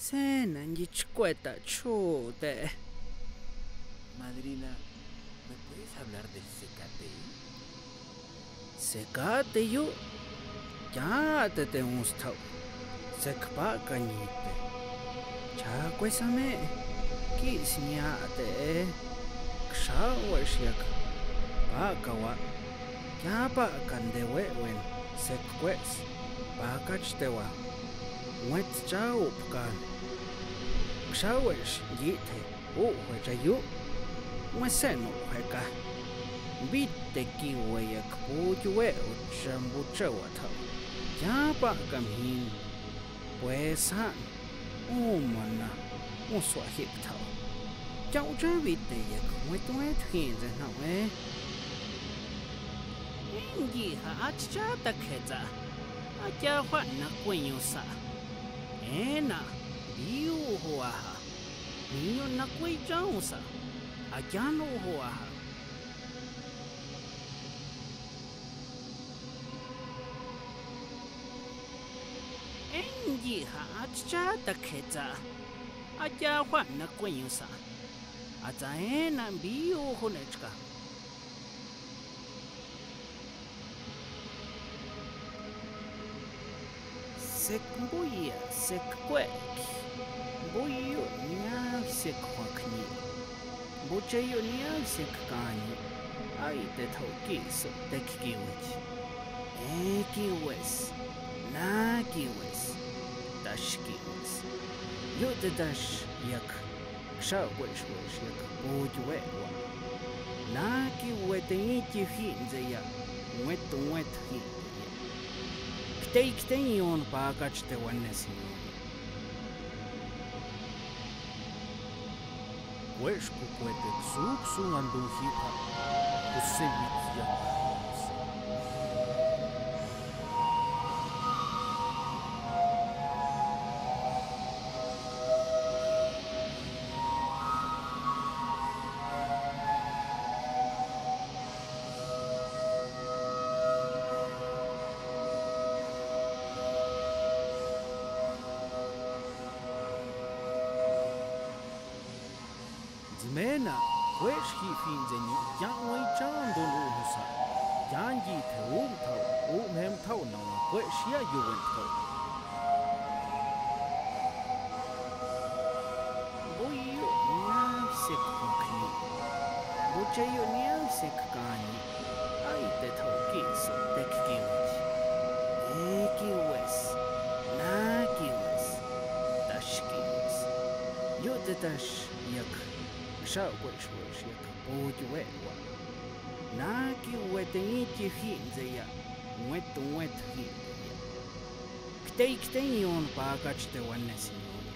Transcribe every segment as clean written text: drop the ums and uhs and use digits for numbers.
Cena y chicueta chute. Madrina, ¿me puedes hablar del secate? Secate yo. Ya te gusta. Secpa cañite. Chacuesame. Kisniate. Kshawashiak. Pakawa. Ya pa candewen. Sekwes. Pakachtewa. Wet chaupkan. Kshawash yite. Jayu. Mweseno heka. Vite kiweyak puyue uchambuchawata. Ya pa kamhin. Pues han. Umana. Uswahiptao. Chau cha vite yak wet hinze na we. Ingi ha achata keza. Aja hwa na kwenyusa. Ena. Biu huaha. Niyo na kwejansa. Ajano huaha. Engi ha achata keza. Aja hwa na kwenyusa. Ataena biu hunechka. Sekbuya sekkwek. Buyo niya sekwakni. Buchayo niya sekkani. Ay te taukiso tekkiwich. Ekiwes. Nakiwes. Dashkiwes. Yote dash yak. Kshawish yak. Bujwewa. Nakiwete iti hinze ya. Wet hin. Kte yon pakachte wanesi. Wesh kukwete xuksu andun hipa. Kusevit ya. Mena, wesh he finzen you, young way chan don uhusa. Yan ye te hem tau no, wesh ya you went to. Boyo, now sick hockney. Buchayo near sick gani. I the tokis, deck gimage. Eki wes, naki wes, dashki wes. You the dash yak. Shawish yak bujwewa. Naki wete iti hinze ya. Wet hin. Kte yon pakachte wanesi.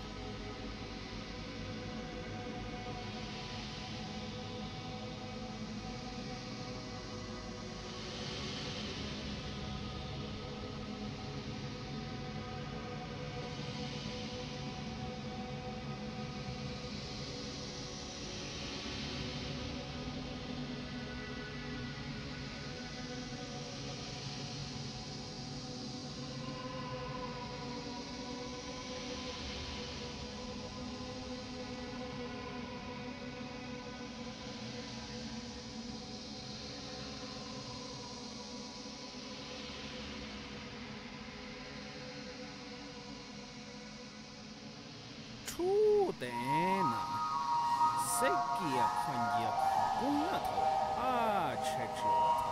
Dena Sekia Kanya Gunato Ah Chechi